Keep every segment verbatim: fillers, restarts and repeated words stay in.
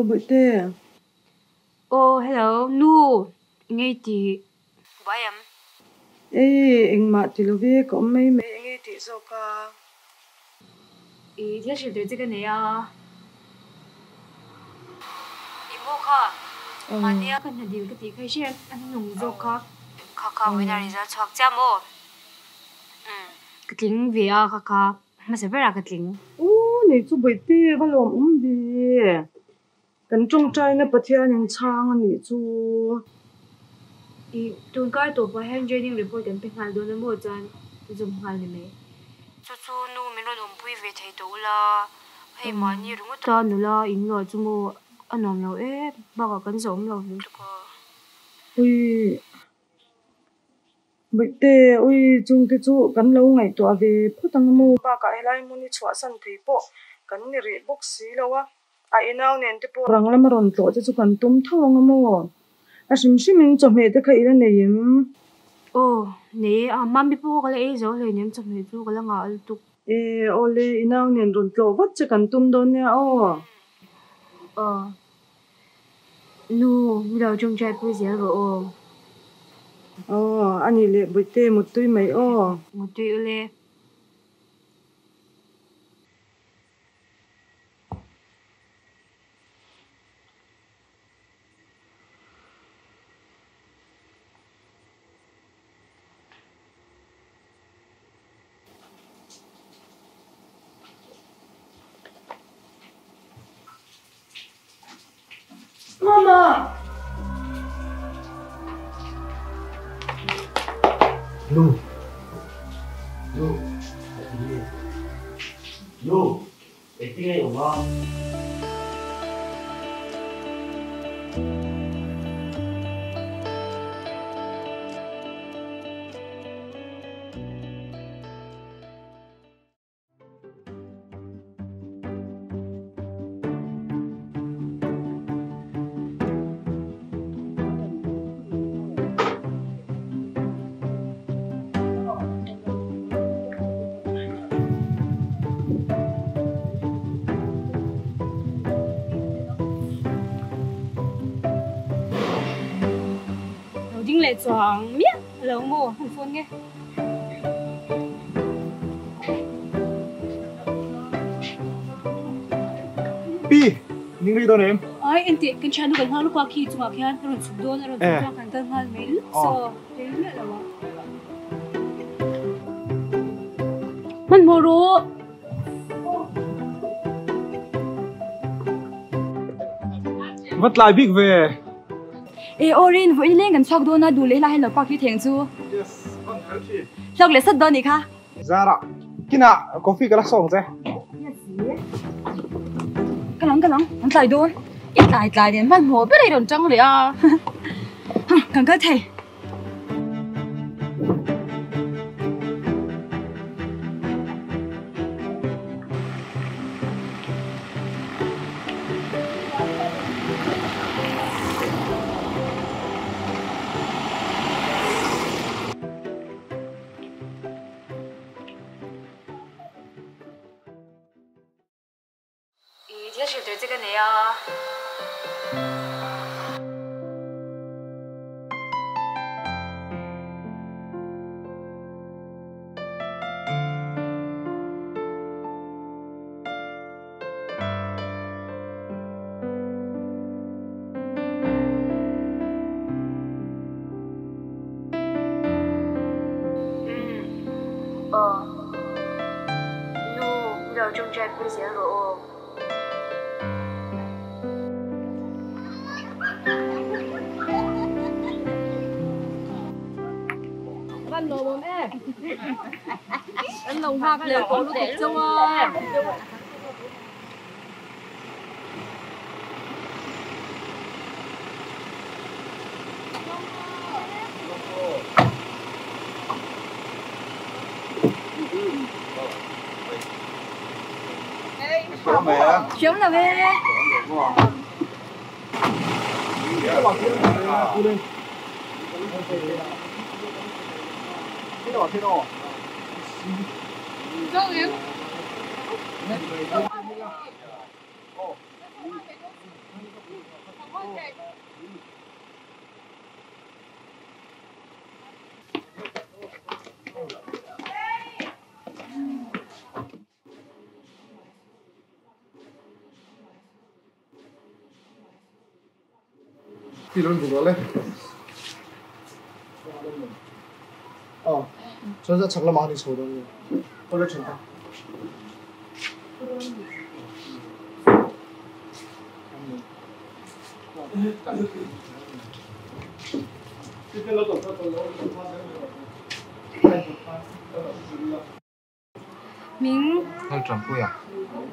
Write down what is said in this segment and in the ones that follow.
Hello buổi tê. Oh hello nu ngay thì vậy em. Ê anh mà thì lúc về có mấy mấy anh ấy thì sao cả. Ý thế sự từ cái này à. Ibu kha. Mania kan hadiu cái tí khai xem anh nung zo kha. Kha kha với nari ra chọc cha mo. Cái tiếng về à kha kha. Mà sẽ phải là cái tiếng. Ô này chú buổi tê vào lòng um đi. Cần trông trai nó bắt theo những trang này chú. Ý tuần cái tổ bài handwriting report đến bên hàng đồ nó mua chân. Dùng hàng này mấy. Chú chú nu mình nó bùi về thấy đủ là. Hay mà nhiều đúng không? Ta nữa là in rồi chú mua anh làm lâu ấy bao cả cân giống lâu nữa. Ui buổi tê ui chung cái chú cần lâu ngày tụi về phút tăng mua ba cái lại mua đi chua sẵn thì bộ cần đi rỉ bốc xí lâu á. Ai nào nên thì bộ răng làm rộn tổ cho chú cần tôm thau ngang mua. À sim sim mình cho mẹ tới cái này này em. Ồ, nè, à mami po cái này rồi thì nem chậm hết rồi cái là ngal tu. Ê, ole inaw nên rộn tổ vắt cho cần tôm đón nha ô. Ờ, nu, mi đầu trong trái bưởi dẻo rồi ô. Ờ, anh ấy lệ buổi tê một túi mấy ô. Một tuy ule. Mama. Lu. Lu. Lu. Cái tiếng này của con. Đầu tiên là chọn miết, lâu mua không phun nghe. Pi, ning ri don em. Ai, anh tiện cái channel gần hơn lúc qua khi chúng ta khen rồi chụp đôi rồi chúng ta càng tân hơn mấy lúc so đến nữa là what? Mình mua rồi. Vắt lại big về. Ê Orin vừa lên gần sọc đôi na đủ lấy lại là qua khi thiền chú. Yes, con thấy chị. Sọc lấy sắt đôi này kha. Ra đó. Kina, coffee cái lá song thế. Cái lắm cái lắm, anh lại đôi. Ít lại lại đến văn hồ biết đây đồn trăng rồi à. Càng cái thầy. Ý thế sự từ cái này à. Ờ, nu, mi đầu trong trái bưởi dẻo rồi ô. Văn đồ bố mẹ. Anh lồng hoa cái này có nó đẹp trông à. Sớm mẹ. Sớm là về. Cái bảo kia là cu lên. Thế nào thế nào? Đâu em? Đi luôn vừa lên. Ờ, cho ra chắc là mang đi số đó. Có được chưa? Mình Nó chẳng vui à?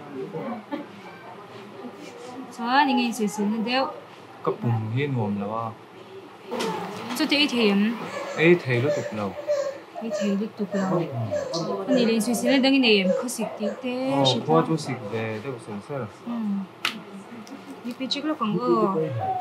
sao你给谁谁那掉 cấp bùng hiên hồn là ba 这这一天 ấy thầy nó tục lâu 一天就读了你连谁谁那等你可惜的 ờ 是 qua 的 chỗ xịt về đâu sớm sớm 음你别这个广告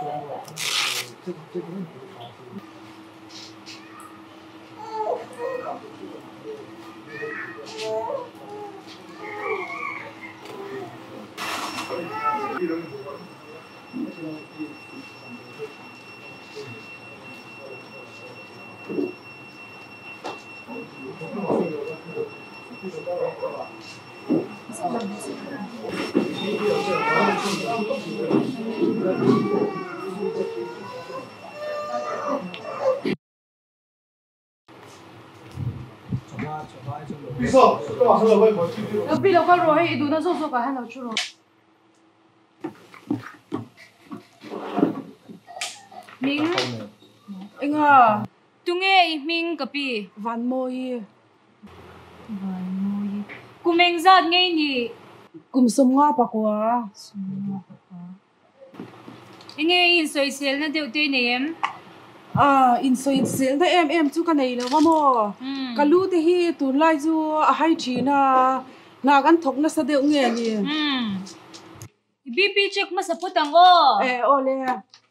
Đi sao? Các bạn sao vậy? Nó bị đâu có rồi, đủ nó rốt rốt cả hai nó chưa rồi. mình Anh à, tung nghe mình cái gì van môi. vậy môi cô mình ra nghe nhỉ Cùng sum nga pa quá. nghe in soi sel nó đều tên em À, in so in sel da em em chu ka nei lo wa mo. 음 Ka lu te hi tu lai chu a hai thi na. Na gan thok na sa deu nge ni. 음 bê pê check mà support ang go Eh, ole.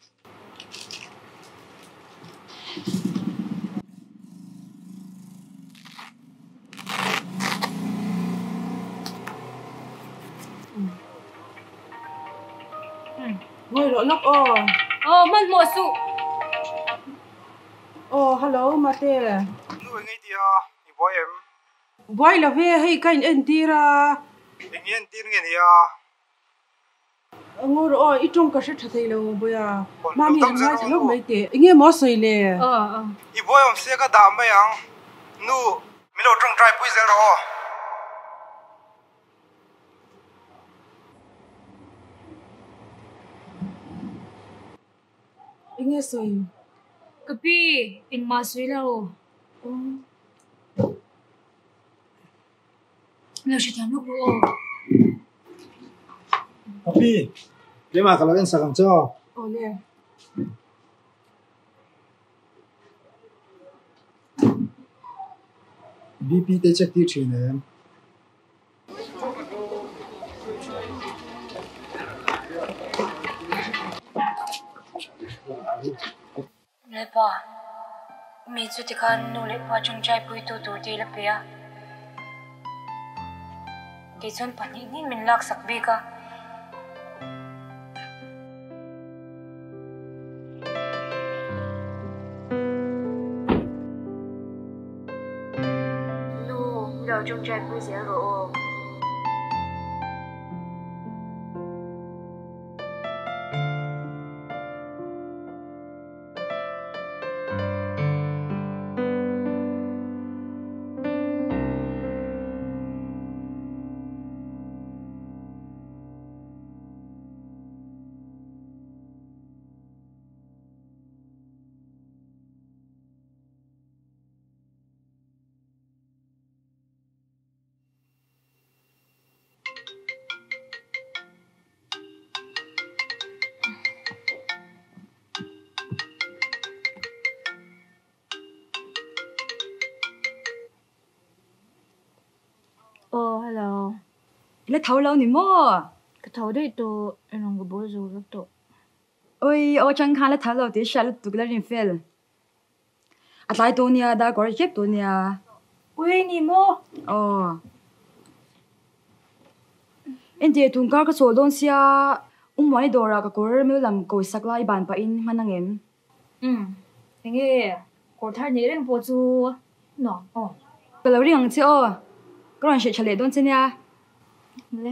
Ngồi lộ lóc ô. ờ mình mua su Ô, hello, Mate. Nuôi ngay tia, đi boy em. Boy la ve hay kain en tira. Anh yên tin nghe nia. Ngồi ô, ít trong cái sẽ thấy lo boya. Ồ, Mami lúc em tâm nói sự sẽ đâu lúc đâu. mấy tệ. Nghe mỏ soi le. ờ ờ Đi boy em sẽ cái đam mấy ang. Nu, mình lo trong trai bui zero. Nghe soi. cái gì in mà suy lâu lâu chỉ thằng lúc đó Tapi, dia mah kalau kan sakang cho. Ô le. B P te check ti chin em. lấy bỏ mình chỉ cần nỗ lực vào trong trái bưởi tu tu đi là bia cái chuyện bản nhiên mình lạc sắc bia cả nu vào trong trái bưởi sẽ rồi Ờ, hello. Ile thau lo ni mo. Cái thầu đấy tôi em không có bố rồi rất tốt. Oi, o chang khan le thau lo ti sha lu tu la rin fel. At lai tu nia da gor jep tu nia. Ui, nì mô. Ờ. En je tun ka ka so don sia. um moi dora ka kor mel lam ko sakla iban pa in manangem um henge ko thar ni reng po chu no oh pelo ring che o kron she chale don chenya le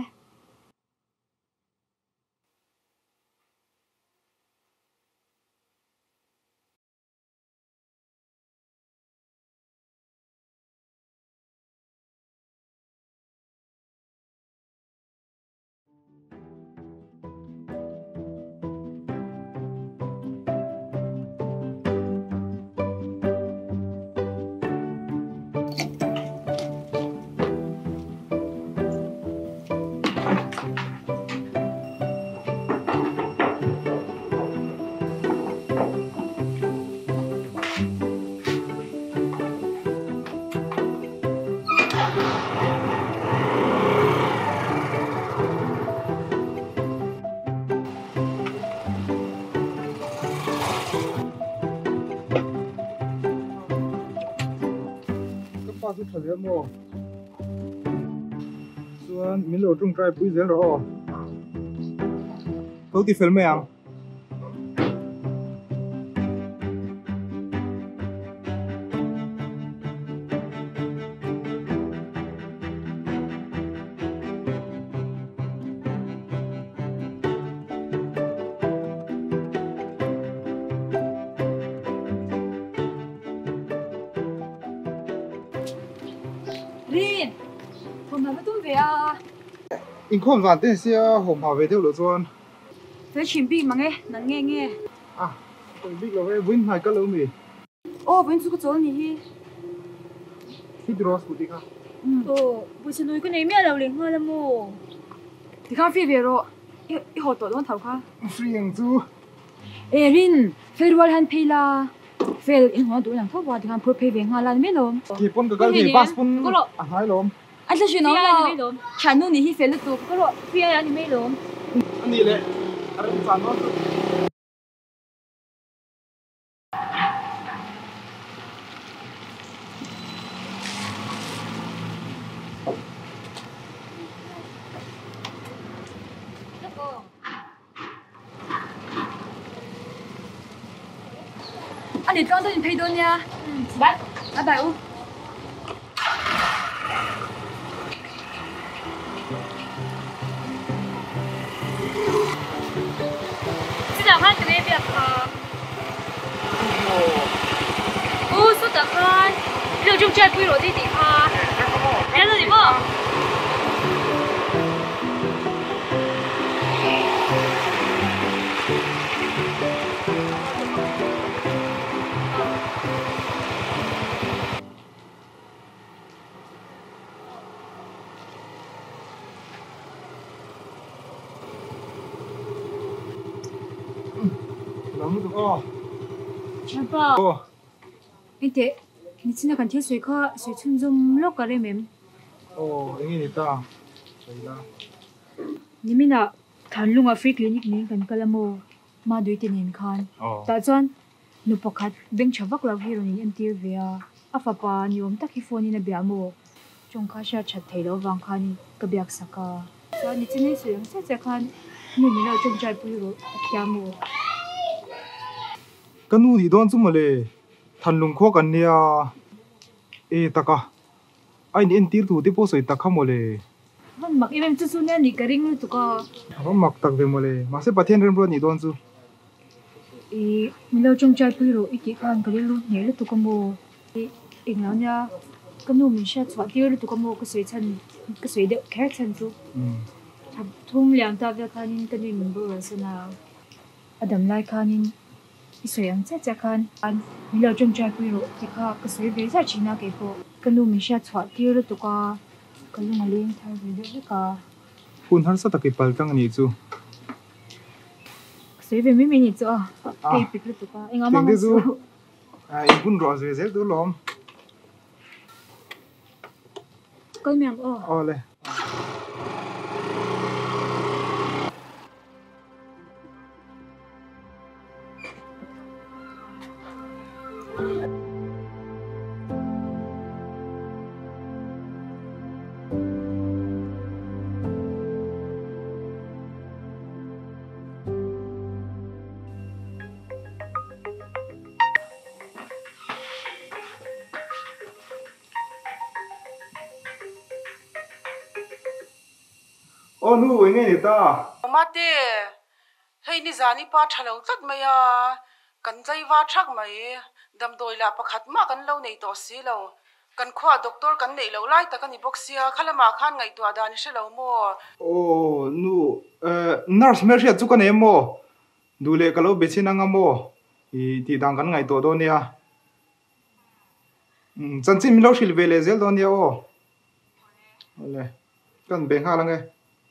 Pha chút thời gian mồ xuân mình lộ trung trai bùi dễ rõ câu thì film mèo rin hôm nay tum về à in không vạn tên xe hồng hào về theo lộ xuân về chim bi mà nghe nắng nghe nghe à tôi biết là về vinh hai cái lâu mì ô bên su có chỗ gì hi hít rồi sụt đi cả oh bu chen noi ko nei me lo ling ho la mo thì khá phi về rồi i i hồ tổ don thầu khá free anh chú ê rin farewell han pay la fail in hoa tuổi lang thâu vào thì han pro pay về hoa lan mấy lom kỳ pon cái cái gì pass pon à hai lom anh sẽ nói là chán nung thì hi fail tụ có rồi phi ya ni me lo anh đi lệ anh đi phản nó anh đi con tôi nhìn thấy đâu nha bye bye bye u xin chào khán cái việc ô số tập khán liệu trong chơi quy rồi đi đi khán em là gì mà lắm được ô apa ô anh thế你现在看天水课水村中六个人没 ô anh nghĩ ta vậy là 你们那谈论啊 free clinic 你กันกะละโมมาด้วยตินินคัน Ồ. ตาจวนนุปคัดเบ่งชวักลาวีโรนี่อันตีเวียอาฟาปานิยมตักฮิโฟนี่นะเบียโมจงคาชาชัดไทยแล้ววางคันกะเบียกสักาจวนนี่จินี่สุยงเสจะคันนี่มีเราจงใจปุยโรกยาโม cái nu thì đoan chung mà lệ thần lùng khóกันเนี่ยเอตะกะไอ้นี่เอ็นตีร์ถูที่พอสวยตะขโมเลยมันมักอีเวนต์ซุเนี่ยนี่กะริงตุกะเขาหมักตักเวโมเลยมาเสปะเทียนเริ่มร้อนนี่โดนจูอีมีเราจงใจปุยโรอีกคันกะริลุเนี่ยลุตุกะโมอีอีกแล้วเนี่ยก็นูมีเชื่อว่าที่ลุตุกะโมก็สวยชันก็สวยเด็กแค่ชันจุอืมทับทุ่มเลี้ยงตาเวลานินกันนินเบอร์สนาอดัมไลคานินอีสวยอันเจ๊จะคันอันมีเราจงใจคุยรู้ที่ข้าก็สวยเวซ่าจีน่าเก็บพอกันดูมีเชื่อว่าที่ลุตุกะกันลุงเลี้ยงทายวิดีโอก็คุณฮันสัตะกิปัลตังนี่จูสวยเวไม่มีนิดจ้ะเก็บปิกลุตุกะเอ็งเอามาเก่งที่จูอ่าอีบุญรอสวยเซลตัวล้อมก็เมียงอ๋ออ๋อเลย ô nu anh nghe ta mate hei ni zani pa thalo tat maya kan zai wa thak mai dam doi la pakhat ma kan lo nei to si lo kan khwa doctor kan nei lo lai ta kan i boxia khalama khan ngai to adani se lo mo ô nu nurse mercia chu kan em mo dule kalo bechin anga mo i ti dang kan ngai to do nia chan chim lo shil vele zel do nia o ole kan beng ha lange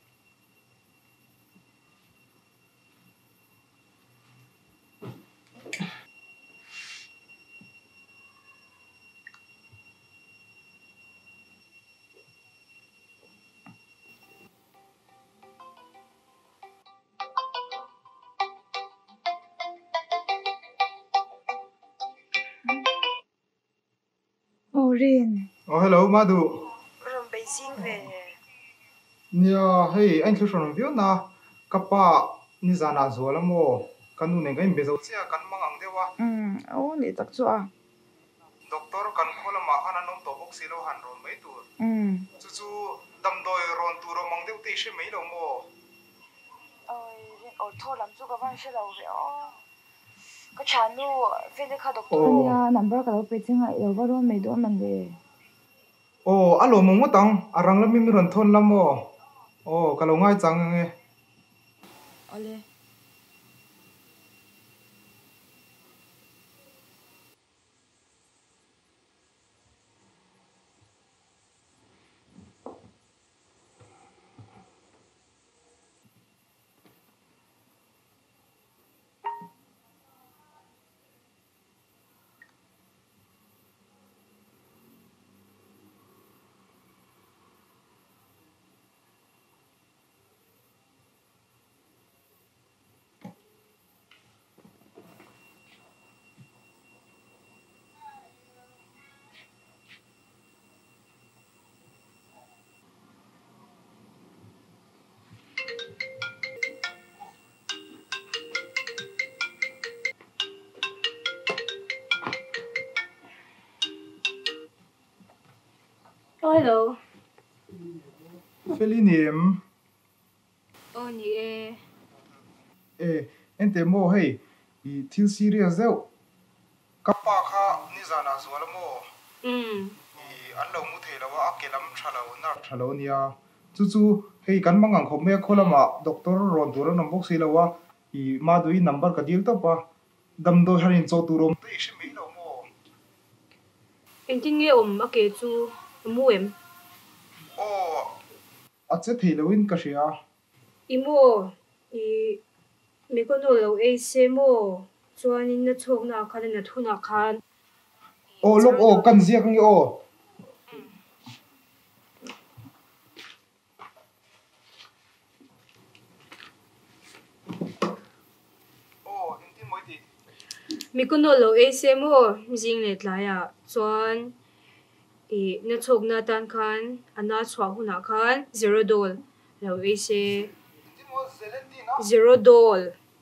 Rin. oh hello Madhu rom beijing ve nia hey anh thu son view na kapa ni zana zola mo kanu ne ngai bezo chia kan mangang dewa Um, oh, ni tak chu a. doctor kan khola ma hana nom to box silo han ron mai tur Um. chu chu dam doi ron tu ro mang deu te she mai lo mo ôi rin ở thô lắm chú có bao nhiêu lâu vậy có chán nu về đây khai doctor oh Ania number ka lo pe chinga yo ba ron me do man le. oh alo mo mo tang arang la mi mi ron thon lam mo oh kalo ngai chang nge Ole. oh hello felinem oh nhỉ e eh ente mo hey i thil serious zeu kapa kha ni zana zola mo um i an lo mu thei lawa akelam thalo na thalo nia chu chu hei kan mangang khom me kholama doctor ron tur nam box silawa i ma dui number ka dil to pa dam do harin cho turom te she me lo mo anh tin nghe ổn mà kể chú mua em o ache thei lowin ka ria imo i me ko no lo e se mo chuan in na chok na khan na thu na khan o lok o kan zia kang o o inti moi ti me ko no lo e se mo jing le tla ya chuan i na chok na tan khan ana chwa hu na khan zero dol lo e se inti mo zelenti na zero dol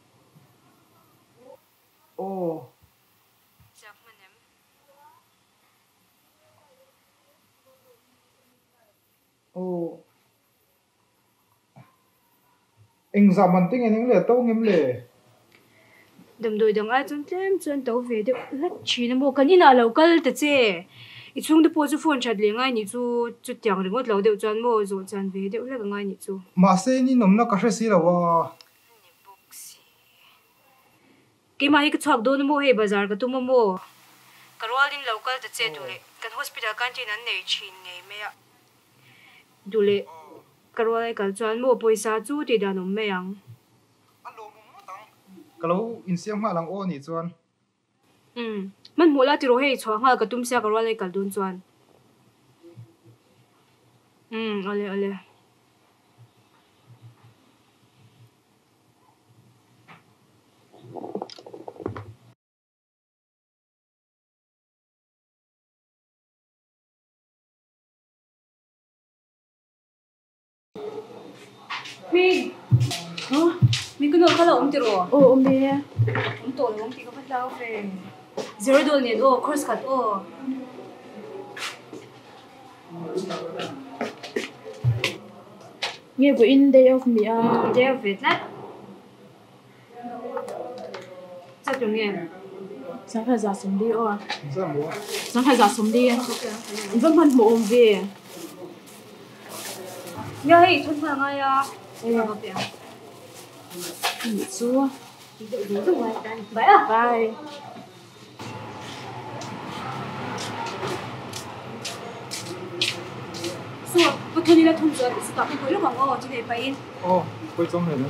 o chak manem o exam an ting en le to ngem le dam doi dang a chun tlem chun to ve de lat chi na mo kan ina local te che i chung de po chu phone chat le ngai ni chu chu tyang ringot lo deu chan mo zo chan ve deu la ngai ni chu ma se ni nom na ka hre si lawa ke ma hi ka chak do na mo he bazar ka tu mo mo karwal din local te che dule kan hospital kan tin an nei chin nei me ya dule karwal ai kal chan mo poisa chu ti da nom me yang alo mo mo tang kalo in siam ma lang o ni chuan um man mo la ti ro he chwa nga ka tum sia karwal ai kal dun chuan um ale ale mi Huh? mi ko no khala om ti ro Oh, um be. om to om ti ka patlaw fe zero dol ni o course cut o nghe của in day off mi à Day of it lát. Chắc đúng nghe. sáng khai giả sống đi ô à Sao mua? sáng khai giả sống đi vẫn vẫn bộ ôm về Nhớ hi chúng ta ngay à. Đây là cái nghỉ xua vậy à? bye Xua, cái thôn này là thôn giờ sẽ tập cái cuối lúc mà ngô chỉ để phải in. Ồ, quay trong này nữa.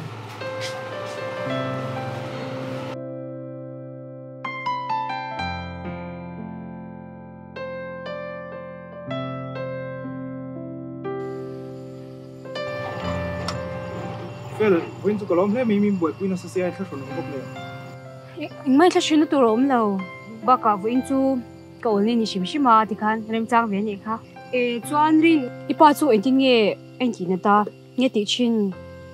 Phil, when to Colombo, maybe me boy, we not say I can't from the Anh mai thắt xuyên tụi ôm lâu. Bà cả với anh chú cậu nên đi xem xem mà thì khăn em trang về nhỉ khá. Ê, chú anh rin. Ipa chú anh tin nghe anh chỉ ta nghe tiếng chín.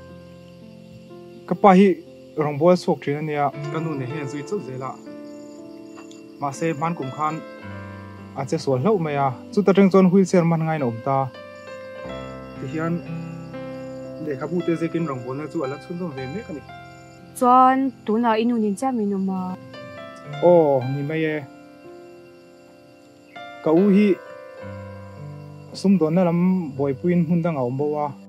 Cái bài rong bò sọc trên này, cái nụ này hiện duy chút dễ lạ. Mà xe man cùng khan, à chế số lâu mày à, chú ta tranh chọn wheelchair man ngay nộp ta. Thì hiện để khắp bút tê kinh rong bò này chú ở lại xuân về mấy cái này. Chuan tụi nào inu nhìn cha mình mà. Ồ, nhìn mày e. Cậu hi, sum đón nó làm boy pin hun đang ngầu bao à.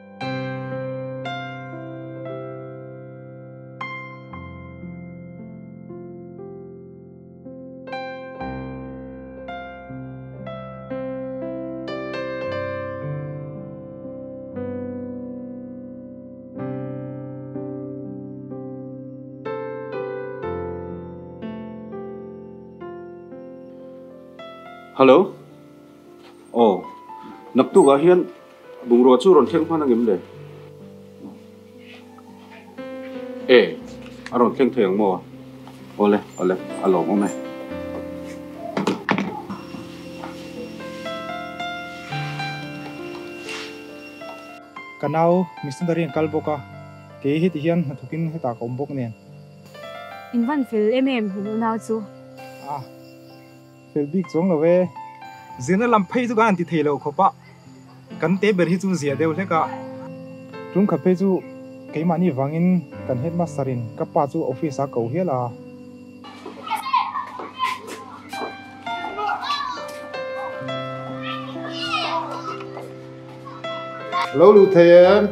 Hello. Oh, nắp tu gà hiền, bung rô chú rôn khen phan ngem le. Eh, à rôn khen thèng mò. Ole, ole, alo mò mày. Kanao, mister Darin kalboka. Kaya hit hiyan natukin hita kombok niyan. In văn phil em em inu nào chú. À, phil big chong lo ve. Zina lam phei chu gan ti thei lo khopa. Kan te ber hi chu zia deu leka. Tum kha pe chu ke mani wangin kan headmasterin ka pa chu office a ko hiala. Hello Lưu Thiện.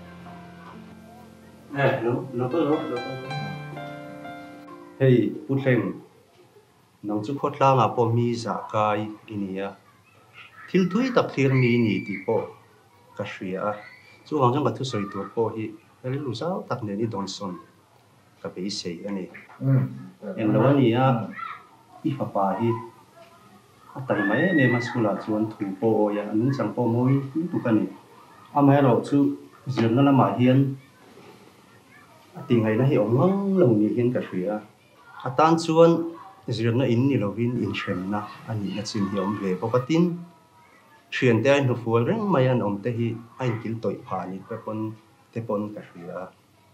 Nè, nó nó có nó nó Hey, Putlem. Nang chu khotla nga po mi za kai inia. Thil thui tak thlir mi ni ti po. Ka hria. Chu wang jang ka thu soi tur po hi. Ele lu sao tak ne ni Donson. Ka pe sei ani. Ừ. Em lo ani a. I fa pa hi. Atai mai ne maskula chuan thu po ya an chang po moi tu ka ni. Amai ro chu zirna la ma hian. Ati ngai na hi ong lo ni hian ka hria. Atan chuan zirna in ni lovin in thremna ani na chin hi om ve pokatin thian te an hu fual reng mai an om te hi ain kil toi pha ni pe pon te pon ka hria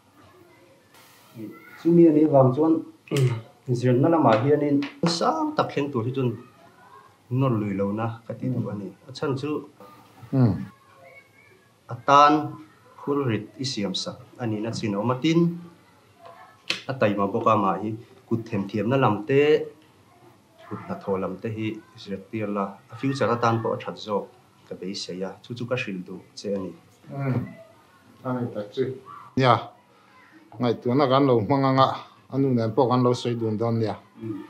chu mi ani wang chuan zirna la ma hian in sang tak thleng tur hi chun nor lui lo na ka ti du ani achan chu Ừ. atan khur rit isiam sa ani na chin omatin atai ma boka ma hi kut them thiam na lamte kut na tholam te hi zirtir la a future atan po that zo ka be se ya chu chu ka hril du che ani Ừ. Anh ta chứ. Dạ. Ngày tuần nó gắn lâu mang ngang ạ. Anh nu này bỏ gắn lâu xây đường đòn nha.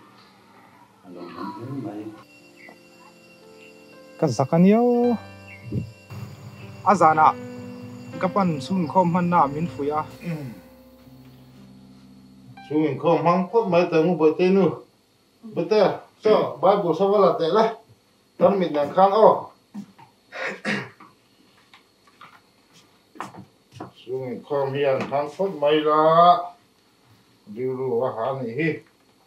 Ka zakaniyo. Azana. Kapan sun khom han na min fuya. Ừ. Xuống mình không mang phốt mấy tờ ngủ bơi tên nu. Bơi tên. Sao? Bài bổ sao vào là tệ đấy. Tân mình đang khăn ô. Xuống mình không hiền khăn phốt mấy là. Điều đủ và hả này hi.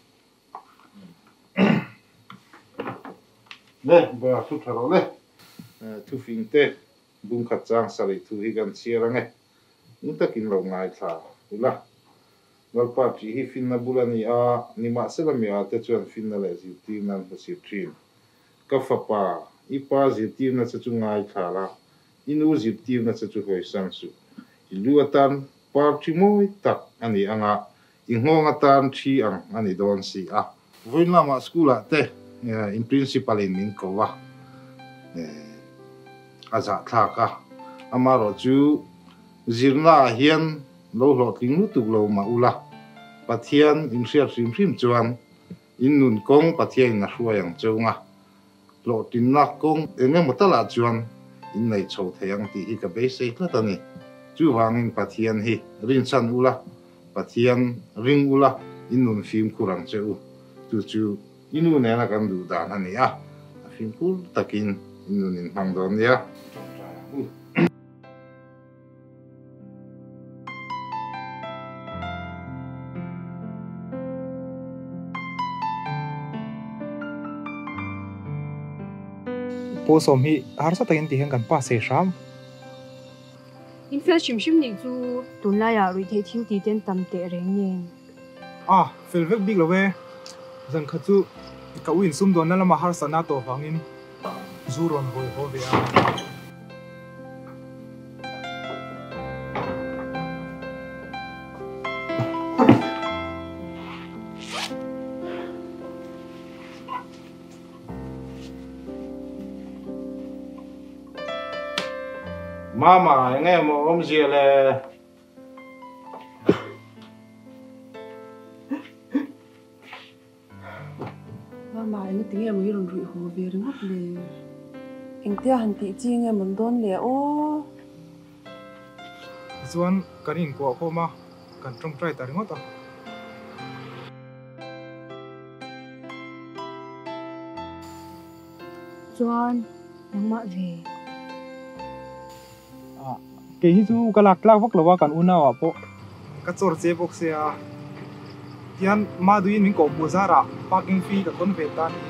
Đây, bây giờ chút thở đây. Thu phim tê. Bung khát giang sari thu hi gan chia ra nghe. Những ta kinh lòng ngài thả. Là. Galpa chỉ hi fin na bulani a ni ma se la mi a te chuan fin na le zi ti nan ho si trin ka fa pa i pa zi ti na chu ngai thla la inu zip tiu na chu hoi sang su ilu atan par chi moi tak ani anga inghong atan thi ang ani don si a voin lama skula te in principal in min ko wa aza thaka amaro chu zirna hian lo lo tling lu tu lo ma ula pathian in shia sim sim chuan in nun kong pathian na hruayang chunga lo tin na kong enge motala chuan in nei chho theyang ti hi ka be sei tla tani chu wangin pathian hi rin chan ula pathian ring ula in nun fim kurang cheu tu chu inu ne na kan du dan ani a fim kur takin in nun in hang don ya po som hi har sa takin ti hang kan pa se sham in fel shim shim ni chu tun la ya ri thei thiu ti ten tam te reng yen ah fel vek big lowe zan kha chu ka win sum don na lama har sa na to hangin zuron hoi ho ve a mama nghe mà ông gì là mama nó tiếng em mới rồi rụi hồ về đứng hấp lề anh tia hẳn tị chi nghe mình đón lề ô chuan kan in ko ko ma kan trong trai ta ringot a chuan nangma ve ke hi chu kalak tlak vak lowa kan una wa po ka chor che box se a tian ma duin min ko buzara parking fee ka kon ve ta ni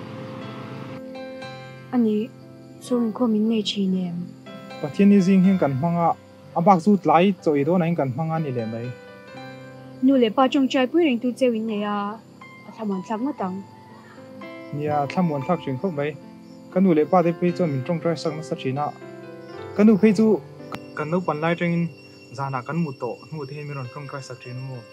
ani chung ko min nei chi nem pathian ni jing hing kan hmanga abak chu tlai choi do nain kan hmanga ni le mai nu le pa chung chai pui ring tu che win ne a thamon thak na tang nia thamon thak ching khop mai kanu le pa de pe chon min trong trai sang na sa china kanu pe chu kan no pan lai tengin zana kan mu to mu the mi ron trong trai sak thin mo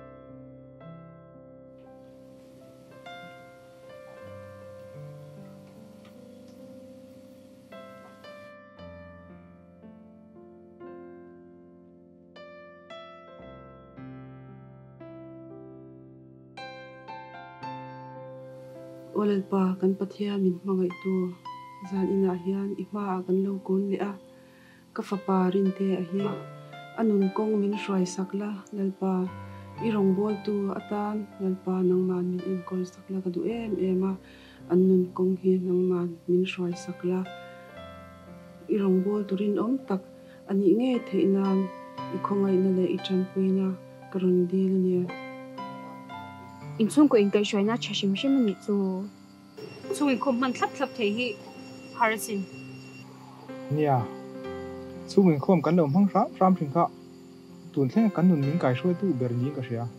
olel pa kan pathia min mangai tu zan ina hian i ma kan lo kon le a ka fa pa rin te a hi anun kong min roi sakla lalpa i rong bol tu atan lalpa nang man min in kol sakla ka du em em a anun kong hi nang man min roi sakla i rong bol turin om tak ani nge theinan i khongai na le i chan puina karon dil nia in chung ko in kai shoina chashim shim ni chu chung in ko man thlap thlap thei hi harasin nia chung in khom kan lo hmang ram ram thing kha tun thleng kan nun min kai shoi tu ber ni ka ria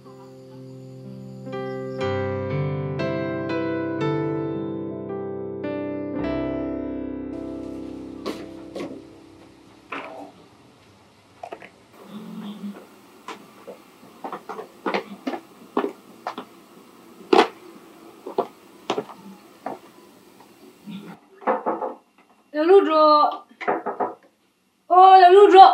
Leludro. Oh, Leludro.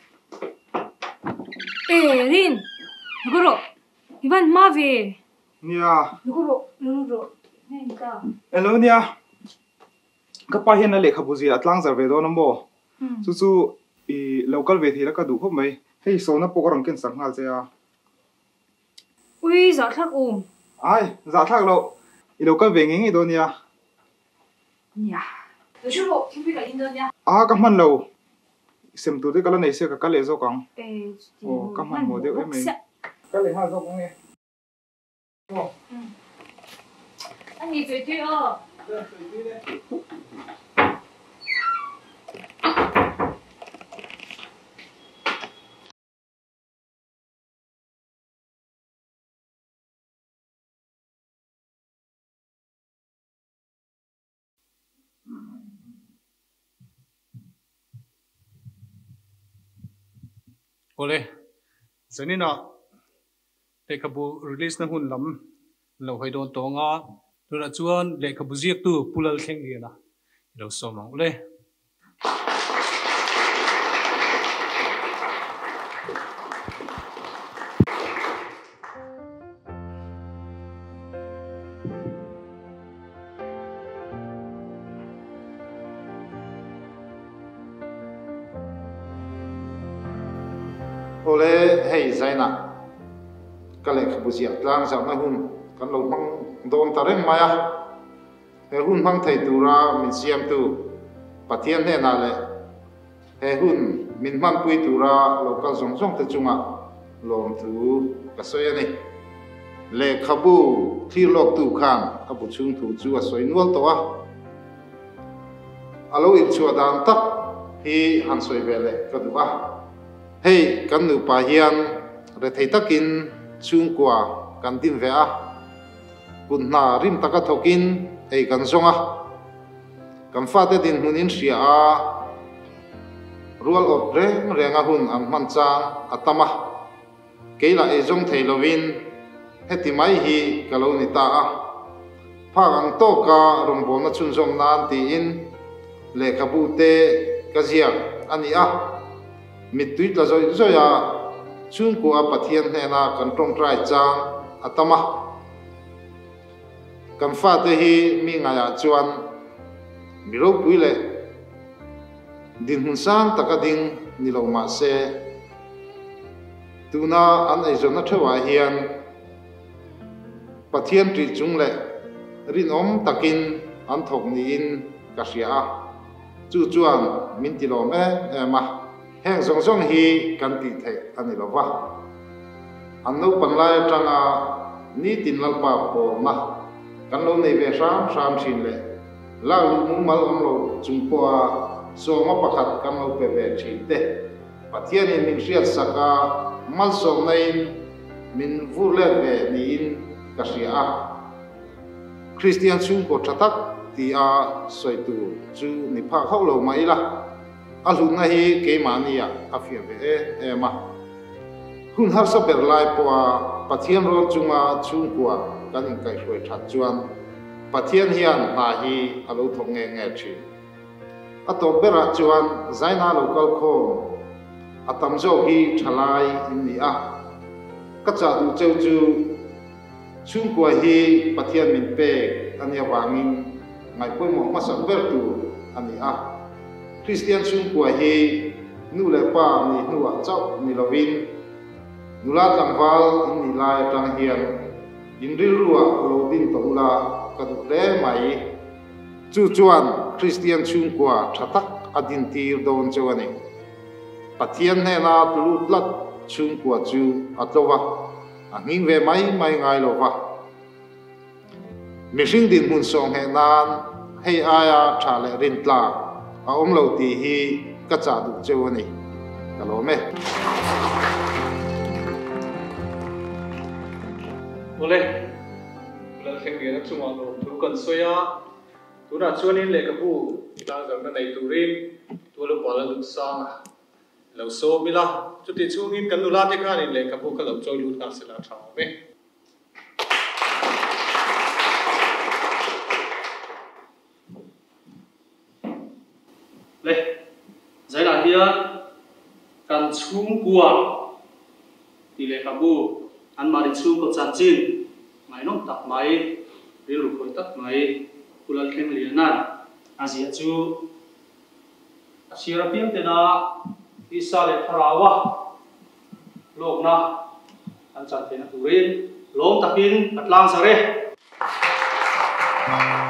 Eh, Rin. Luguro. Ivan Mavi. nia Luguro, Leludro. Hey, ka. hello nia ka pa hian na lekha buzi atlang zar ve do nambo chu chu i local ve thila ka du khop mai hei so na pokorang ken sang hal che a Ui, za thak um. ai za thak lo i local ve ngi ngi do nia Nya. Leludro, kimpi ka Indonesia. a ka man lo sem tu de kala nei se ka kale zo kang Eh, oh ka man mo de em mai ka le ha zo kang nge oh anh đi chơi chơi ơ. Ole zanina le kabu release na hun lam lo hoi don tonga tuna chuan le kabu ziak tu pulal theng ni na lo somang ole Ole hei zaina kalek buziak tlang sa na hun kan lo mang don tareng maya he hun mang thai tura min siam tu pathian he na le he hun min man pui tura local zong zong te chunga lom tu kasoya ni le khabu thir lok tu khan abu chung thu chu a soi nual to a alo in chu dan tak hi han soi vele ka du a hei kan nu pa hian re thei takin chung kwa kan tin ve a kun na rim taka thokin ei kan zonga kan fa te din hunin ria a rual op reng renga hun an man chang atama keila e zong thei lovin heti mai hi kalo ni ta a phang to ka rongbo na chun zom nan ti in le kabu te kazia ani a mit tuit la zoi zoya chung ko a pathian he na kan tong trai chang atama kan fa te hi mi nga ya chuan mi ro pui le din hun sang taka ding ni lo ma se tuna an ei zona thewa hian pathian tri chung le rin om takin an thok ni in ka ria a chu chuan min ti lo me ma heng zong zong hi kan ti the ani lo wa an no panglai tanga ni tin lal pa po ma kan lo nei ve sam sam sin le la lu mu mal om lo chung po a so ma pakhat kan lo pe ve chi te pathian in min riat saka mal so nei min vur le ve ni in ka ria a Christian chung ko thatak ti a soi tu chu ni pha khau lo mai la alun na hi ke mania afia ve e ma hun har sa ber lai po a pathian ro chunga chung kwa kan in kai hoi that chuan pathian hian na hi alo thong nge nge chi ato bera chuan zaina local kho atam zo hi thalai in ni a ka cha du cheu chu chung kwa hi pathian min pe ania wangin ngai poi mo ma sa ber tu ani a Christian chung kwa hi nu le pa ni nu a chau ni lovin nulat langwal in ni lai tang hian in ril ruwa lo din to la ka du le mai chu chuan Christian chung kwa thatak adin tir don chawani pathian he na tlu tlat chung kwa chu atlowa angin ve mai mai ngai lova mishing din mun song he nan hei aya thale rin tla a om lo ti hi ka cha du chewani kalo me ole la theng ge na chunga lo tu kan soya tu na chuanin le ka bu ta jam na nei turin tu lo pala lu sang lo so mila chu ti chungin kan nu la te khan in le ka bu ka lo choi lu ka sela thaw me le zai la hian kan chung kwa ti le kabu an mari chung ko chan chin mai nom tak mai ri ru khoi tak mai kulal khem liana azia chu asira piam te na isa le tharawa lok na an chan te na turin lom takin atlang sare